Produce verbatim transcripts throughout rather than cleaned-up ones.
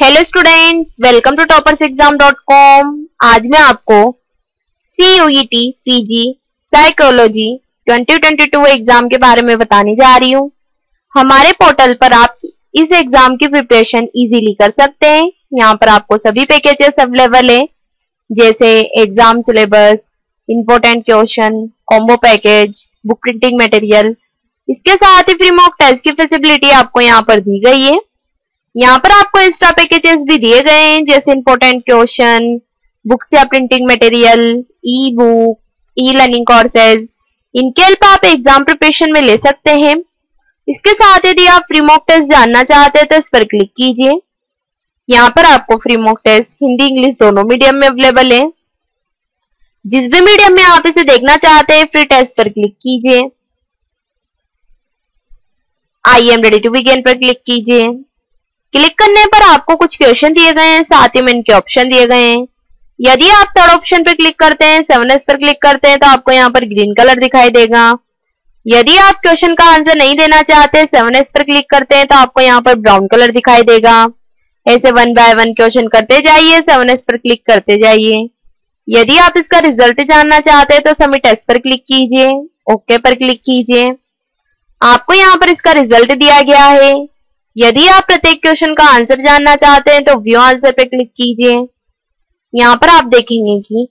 Hello student, welcome to toppers exam dot com. आज मैं आपको C U E T PG psychology twenty twenty two exam के बारे में बताने जा रही हूँ। हमारे पोर्टल पर आप इस एग्जाम की प्रिपरेशन इजीली कर सकते हैं। यहाँ पर आपको सभी पैकेजेस अवेलेबल है, जैसे exam syllabus, important question, combo package, book printing material. इसके साथ ही फ्री मॉक टेस्ट की फैसिलिटी आपको यहाँ पर दी गई है। यहाँ पर आपको एक्स्ट्रा पैकेजेस भी दिए गए हैं, जैसे इंपोर्टेंट क्वेश्चन, बुक्स या printing material, e book, e learning courses. इनके हेल्प आप एग्जाम प्रिपरेशन में ले सकते हैं। इसके साथ यदि आप फ्री मॉक टेस्ट जानना चाहते हैं तो इस पर क्लिक कीजिए। यहाँ पर आपको free mock test Hindi English दोनों मीडियम में अवेलेबल है। जिस भी मीडियम में आप इसे देखना चाहते हैं फ्री टेस्ट पर क्लिक कीजिए। I am ready to begin पर क्लिक कीजिए। क्लिक करने पर आपको कुछ क्वेश्चन दिए गए हैं, साथ ही में इनके ऑप्शन दिए गए हैं। यदि आप थर्ड ऑप्शन पर क्लिक करते हैं, सेवन एस पर क्लिक करते हैं, तो आपको यहाँ पर ग्रीन कलर दिखाई देगा। यदि आप क्वेश्चन का आंसर नहीं देना चाहते, सेवन एस पर क्लिक करते हैं, तो आपको यहाँ पर ब्राउन कलर दिखाई देगा। ऐसे वन बाय वन क्वेश्चन करते जाइए, सेवन एस पर क्लिक करते जाइए। यदि आप इसका रिजल्ट जानना चाहते हैं तो सबमिट एस पर क्लिक कीजिए, ओके पर क्लिक कीजिए। आपको यहाँ पर इसका रिजल्ट दिया गया है। यदि आप प्रत्येक क्वेश्चन का आंसर जानना चाहते हैं तो व्यू आंसर पे क्लिक कीजिए। यहाँ पर आप देखेंगे कि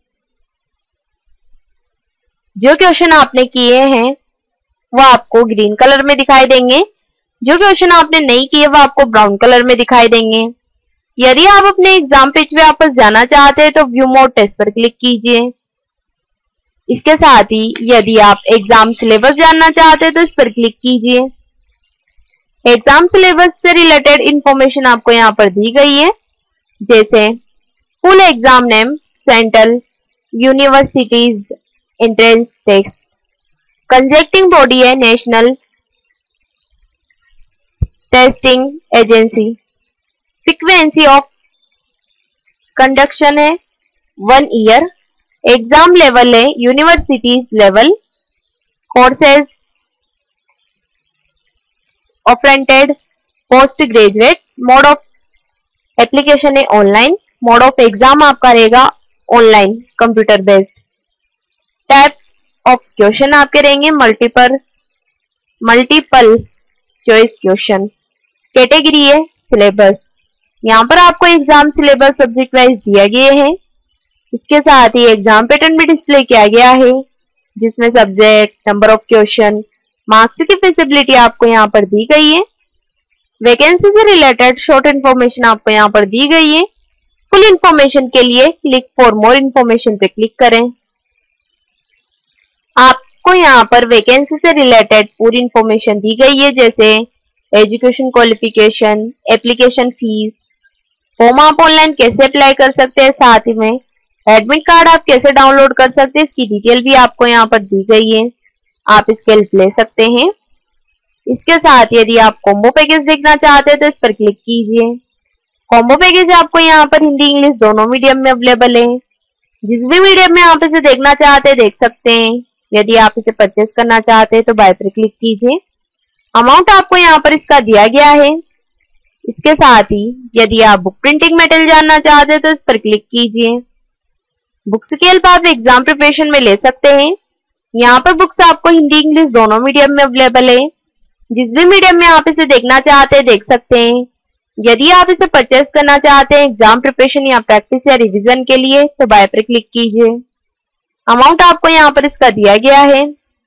जो क्वेश्चन आपने किए हैं वो आपको ग्रीन कलर में दिखाई देंगे, जो क्वेश्चन आपने नहीं किए वो आपको ब्राउन कलर में दिखाई देंगे। यदि आप अपने एग्जाम पेज पे वापस जाना चाहते हैं तो व्यू मोड टेस्ट पर क्लिक कीजिए। इसके साथ ही यदि आप एग्जाम सिलेबस जानना चाहते हैं तो इस पर क्लिक कीजिए। एग्जाम सिलेबस से रिलेटेड इंफॉर्मेशन आपको यहाँ पर दी गई है, जैसे full exam name, central universities entrance test, conducting body है national testing agency, frequency of conduction है वन ईयर, एग्जाम लेवल है universities level, courses offered post graduate, mode of application है ऑनलाइन, मोड ऑफ एग्जाम आपका रहेगा online computer based, type of question आपके रहेंगे multiple multiple choice question, category है syllabus. यहाँ पर आपको एग्जाम सिलेबस सब्जेक्ट वाइज दिया गया है। इसके साथ ही एग्जाम पैटर्न भी डिस्प्ले किया गया है, जिसमें subject, number of question, marks की फैसिलिटी आपको यहाँ पर दी गई है। वैकेंसी से रिलेटेड शॉर्ट इन्फॉर्मेशन आपको यहाँ पर दी गई है। फुल इन्फॉर्मेशन के लिए क्लिक फॉर मोर इन्फॉर्मेशन पे क्लिक करें। आपको यहाँ पर वैकेंसी से रिलेटेड पूरी इन्फॉर्मेशन दी गई है, जैसे education qualification, application fees, form आप ऑनलाइन कैसे अप्लाई कर सकते हैं, साथ ही में एडमिट कार्ड आप कैसे डाउनलोड कर सकते हैं, इसकी डिटेल भी आपको यहाँ पर दी गई है। आप इसके हेल्प ले सकते हैं। इसके साथ यदि आप कॉम्बो पैकेज देखना चाहते हैं तो इस पर क्लिक कीजिए। कॉम्बो पैकेज आपको यहाँ पर हिंदी इंग्लिश दोनों मीडियम में अवेलेबल है। जिस भी मीडियम में आप इसे देखना चाहते हैं देख सकते हैं। यदि आप इसे परचेस करना चाहते हैं तो बाय पर क्लिक कीजिए। अमाउंट आपको यहाँ पर इसका दिया गया है। इसके साथ ही यदि आप बुक प्रिंटिंग मटेरियल जानना चाहते हैं तो इस पर क्लिक कीजिए। बुक्स की हेल्प आप एग्जाम प्रिपरेशन में ले सकते हैं। यहाँ पर बुक्स आपको हिंदी इंग्लिश दोनों मीडियम में अवेलेबल है। जिस भी मीडियम में आप इसे देखना चाहते हैं देख सकते हैं। यदि आप इसे परचेस करना चाहते हैं एग्जाम प्रिपरेशन या प्रैक्टिस या रिवीजन के लिए तो बाय पर क्लिक कीजिए। अमाउंट आपको यहाँ पर इसका दिया गया है।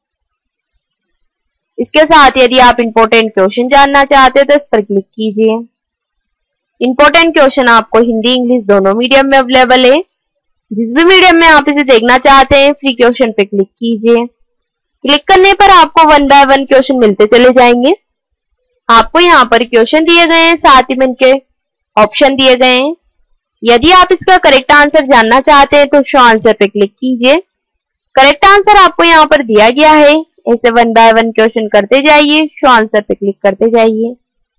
इसके साथ यदि आप इंपोर्टेंट क्वेश्चन जानना चाहते हैं तो इस पर क्लिक कीजिए। इंपोर्टेंट क्वेश्चन आपको हिंदी इंग्लिश दोनों मीडियम में अवेलेबल है। जिस भी मीडियम में आप इसे देखना चाहते हैं फ्री क्वेश्चन पे क्लिक कीजिए। क्लिक करने पर आपको वन बाय वन क्वेश्चन मिलते चले जाएंगे। आपको यहाँ पर क्वेश्चन दिए गए हैं, साथ ही में इनके ऑप्शन दिए गए हैं। यदि आप इसका करेक्ट आंसर जानना चाहते हैं तो शो आंसर पे क्लिक कीजिए। करेक्ट आंसर आपको यहाँ पर दिया गया है। ऐसे वन बाय वन क्वेश्चन करते जाइए, शो आंसर पे क्लिक करते जाइए।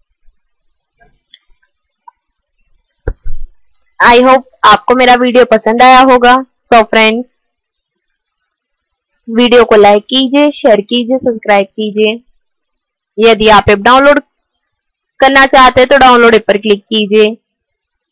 आई होप आपको मेरा वीडियो पसंद आया होगा। सो फ्रेंड, वीडियो को लाइक कीजिए, शेयर कीजिए, सब्सक्राइब कीजिए। यदि आप ऐप डाउनलोड करना चाहते हैं तो डाउनलोड ऐप पर क्लिक कीजिए।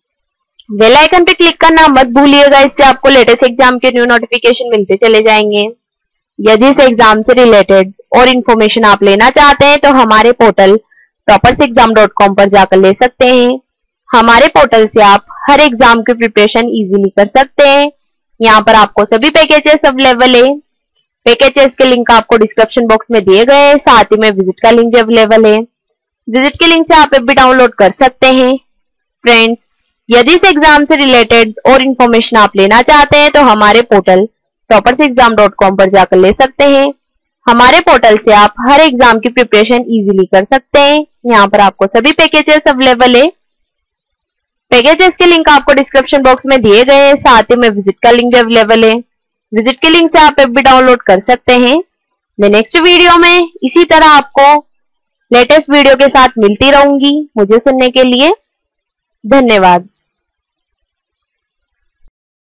बेल आइकन पे क्लिक करना मत भूलिएगा, इससे आपको लेटेस्ट एग्जाम के न्यू नोटिफिकेशन मिलते चले जाएंगे। यदि इस एग्जाम से रिलेटेड और इन्फॉर्मेशन आप लेना चाहते हैं तो हमारे portal toppers exam dot com पर जाकर ले सकते हैं। हमारे पोर्टल से आप हर एग्जाम की प्रिपरेशन इजीली कर सकते हैं। यहाँ पर आपको सभी पैकेजेस अवेलेबल है। पैकेजेस के लिंक आपको डिस्क्रिप्शन बॉक्स में दिए गए हैं, साथ ही में विजिट का लिंक भी अवेलेबल है। विजिट के लिंक से आप ऐप भी डाउनलोड कर सकते हैं। फ्रेंड्स, यदि इस एग्जाम से रिलेटेड और इन्फॉर्मेशन आप लेना चाहते हैं तो हमारे portal toppers exam dot com पर जाकर ले सकते हैं। हमारे पोर्टल से आप हर एग्जाम की प्रिपरेशन इजीली कर सकते हैं। यहाँ पर आपको सभी पैकेजेस अवेलेबल है। पैकेजेस के लिंक आपको डिस्क्रिप्शन बॉक्स में दिए गए हैं, साथ ही में विजिट का लिंक भी अवेलेबल है। विजिट के लिंक से आप ऐप भी डाउनलोड कर सकते हैं। मैं नेक्स्ट वीडियो में इसी तरह आपको लेटेस्ट वीडियो के साथ मिलती रहूंगी। मुझे सुनने के लिए धन्यवाद।